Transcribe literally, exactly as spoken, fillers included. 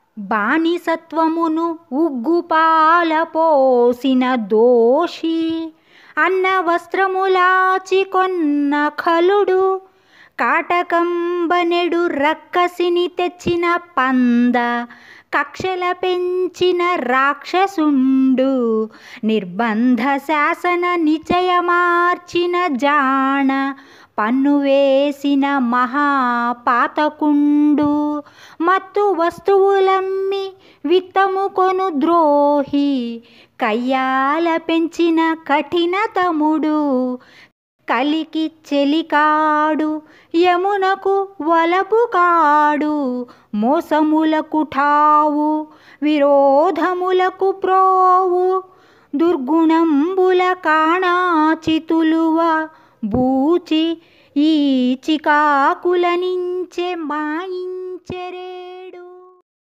బానిసత్వమును ఉగ్గుపాల పోసిన దోషి, అన్న వస్త్రములాచి కొన్న ఖలుడు, కాటకంబనెడు రక్కసిని తెచ్చిన పంద, కక్షల పెంచిన రాక్షసుండు, నిర్బంధ శాసన నిచయమార్చిన జాణ, పన్ను వేసిన మహాపాతకుండు, మత్తు వస్తువులమ్మి విత్తము కొను ద్రోహి, కయ్యాల పెంచిన కఠినతముడు, కలికి చెలికాడు, యమునకు వలపు కాడు, మోసములకు ఠావు, విరోధములకు ప్రోవు, దుర్గుణంబుల కాణాచితులువ బూచి, ఈ చికాకుల నించె మాయించెరేడు.